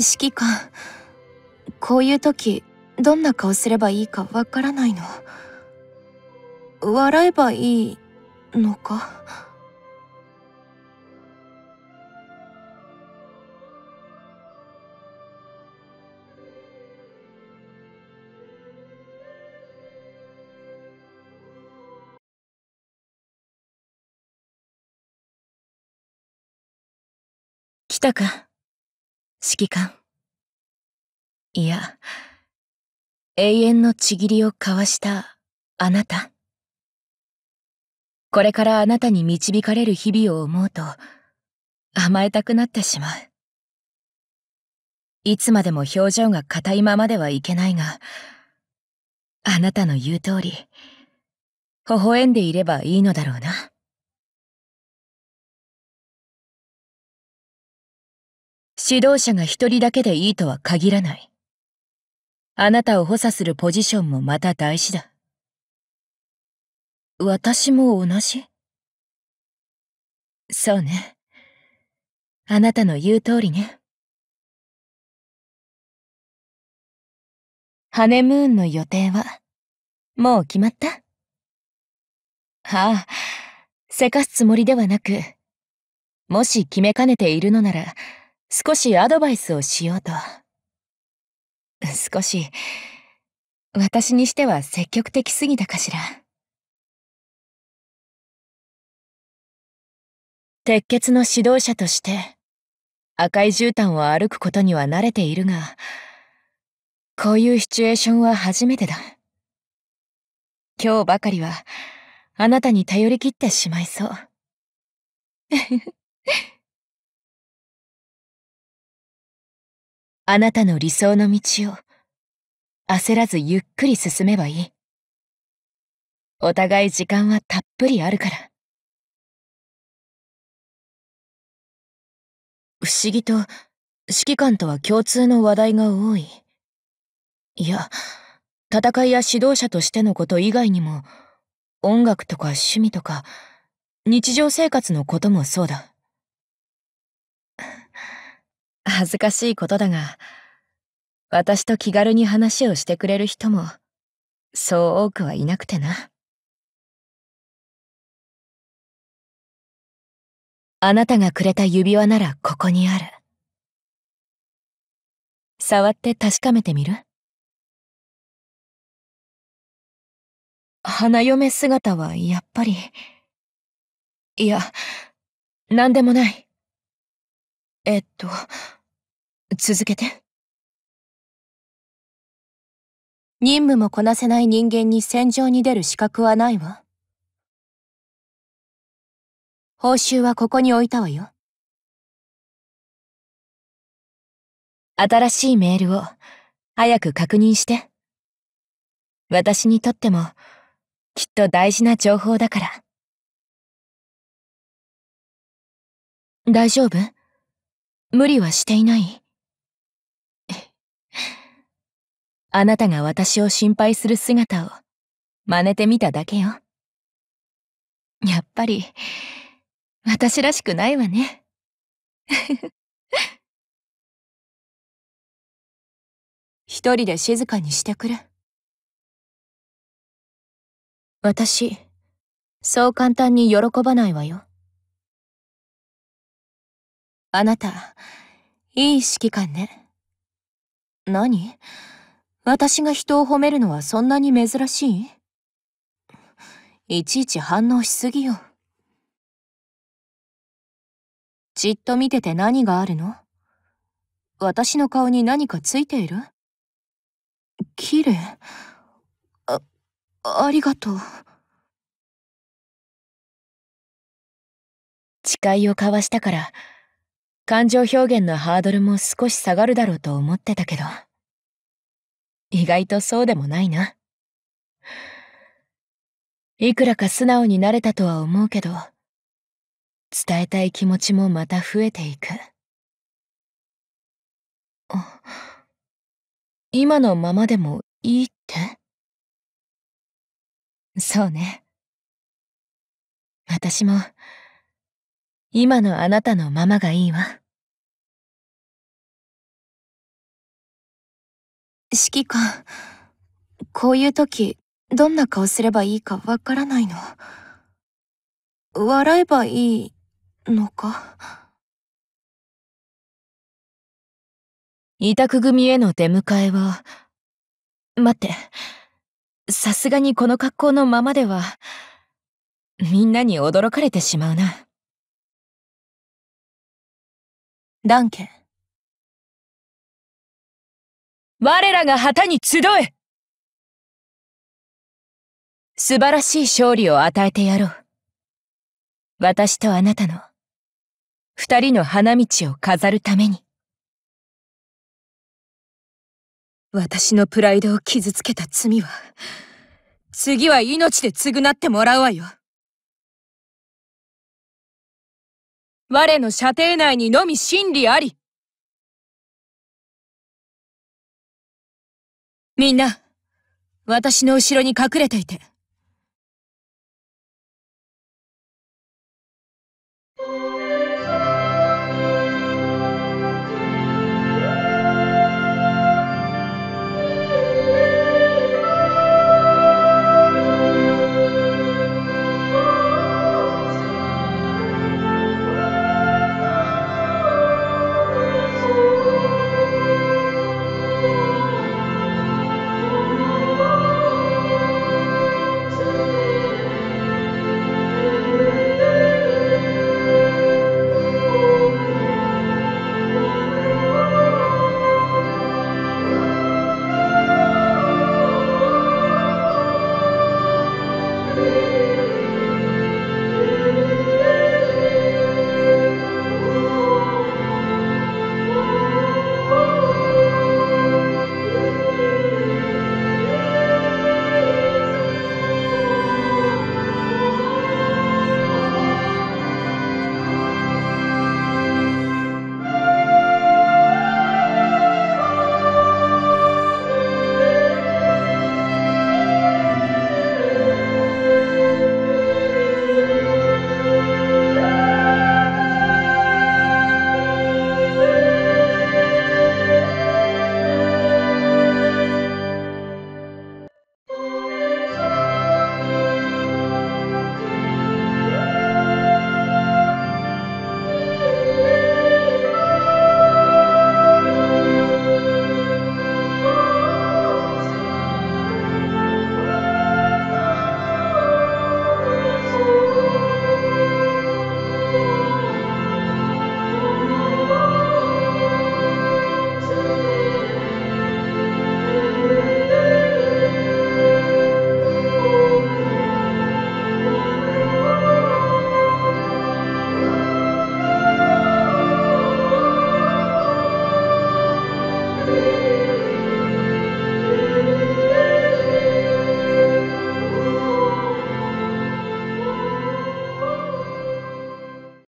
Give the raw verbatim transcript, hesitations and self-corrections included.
指揮官、こういう時どんな顔すればいいかわからないの。笑えばいいのか？ 来たか、指揮官。いや、永遠のちぎりを交わしたあなた。これからあなたに導かれる日々を思うと甘えたくなってしまう。いつまでも表情が硬いままではいけないが、あなたの言う通り、微笑んでいればいいのだろうな。指導者が一人だけでいいとは限らない。あなたを補佐するポジションもまた大事だ。私も同じ？そうね。あなたの言う通りね。ハネムーンの予定は、もう決まった？はあ、せかすつもりではなく、もし決めかねているのなら、少しアドバイスをしようと。少し、私にしては積極的すぎたかしら。鉄血の指導者として、赤い絨毯を歩くことには慣れているが、こういうシチュエーションは初めてだ。今日ばかりは、あなたに頼り切ってしまいそう。あなたの理想の道を、焦らずゆっくり進めばいい。お互い時間はたっぷりあるから。不思議と、指揮官とは共通の話題が多い。いや、戦いや指導者としてのこと以外にも、音楽とか趣味とか、日常生活のこともそうだ。恥ずかしいことだが、私と気軽に話をしてくれる人も、そう多くはいなくてな。あなたがくれた指輪ならここにある。触って確かめてみる？花嫁姿はやっぱり…いや、なんでもない。えっと、続けて。 任務もこなせない人間に戦場に出る資格はないわ。報酬はここに置いたわよ。 新しいメールを早く確認して。私にとってもきっと大事な情報だから。大丈夫？無理はしていない？あなたが私を心配する姿を真似てみただけよ。やっぱり私らしくないわね。 一人で静かにしてくれ。私、そう簡単に喜ばないわよ。あなた、いい指揮官ね。何？私が人を褒めるのはそんなに珍しい？いちいち反応しすぎよ。じっと見てて何があるの？私の顔に何かついている？綺麗。あ、ありがとう。 誓いを交わしたから、感情表現のハードルも少し下がるだろうと思ってたけど、意外とそうでもないな。いくらか素直になれたとは思うけど、伝えたい気持ちもまた増えていく。あ、今のままでもいいって？そうね。私も、今のあなたのままがいいわ。 指揮官、こういう時、どんな顔すればいいかわからないの。笑えばいいのか？ 委託組への出迎えは、待って、さすがにこの格好のままでは、みんなに驚かれてしまうな。 ダンケ。 我らが旗に集え！素晴らしい勝利を与えてやろう。私とあなたの、二人の花道を飾るために。 私のプライドを傷つけた罪は、次は命で償ってもらうわよ。 我の射程内にのみ真理あり。 みんな、私の後ろに隠れていて。